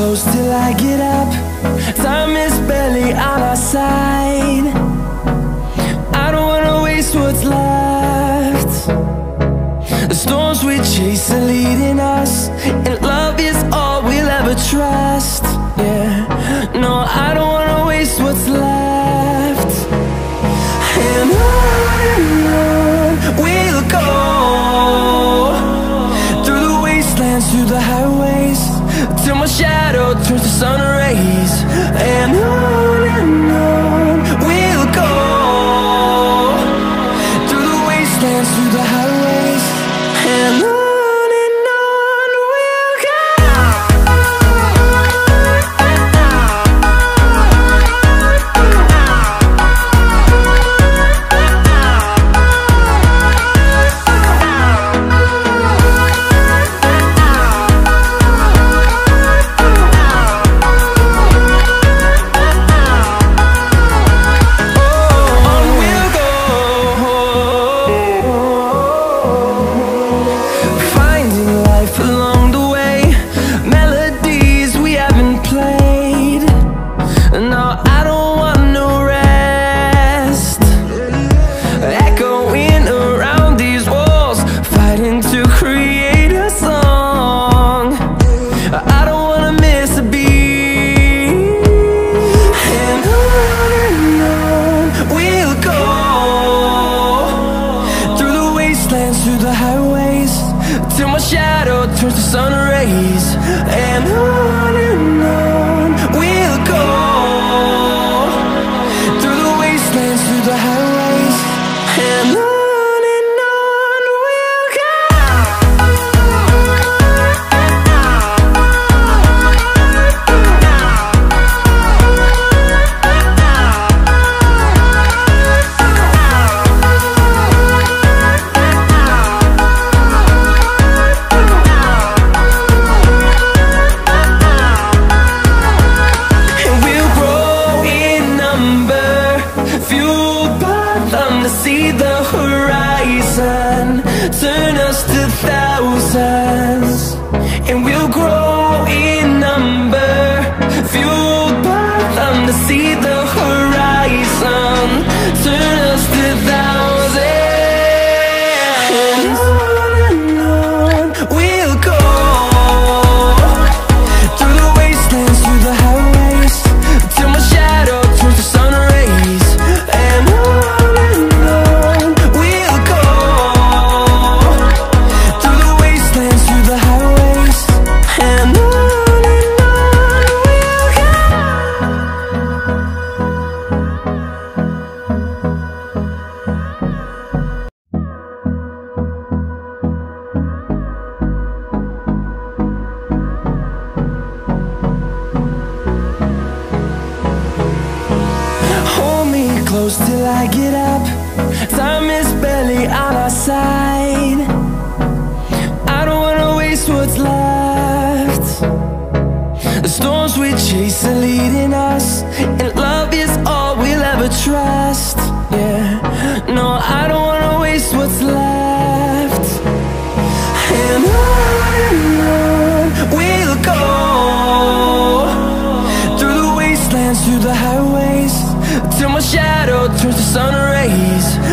close till I get up. Time is barely on our side. I don't wanna waste what's left. The storms we chase are leading us, and love is all we'll ever trust. Yeah, no, I don't wanna waste what's left. And on we'll go, through the wastelands, through the highways, till my shadow turns to sun rays. And on we'll go, through the wastelands, through the highways, and on. Through the highways, till my shadow turns to sun rays. And on we'll go, through the wastelands, through the highways, and on. See the horizon turn us to thousands, and we'll grow in number, fueled by them. To see the horizon turn us to thousands, and on we'll go, through the wastelands, through the highways, till my shadow turns to sun rays. And close till I get up. Time is barely on our side. I don't wanna waste what's left. The storms we chase are leading us, and love is all we'll ever trust. Yeah, no, I don't wanna waste what's left. And on we'll go, through the wastelands, through the highways, till my shadow turns to sun rays.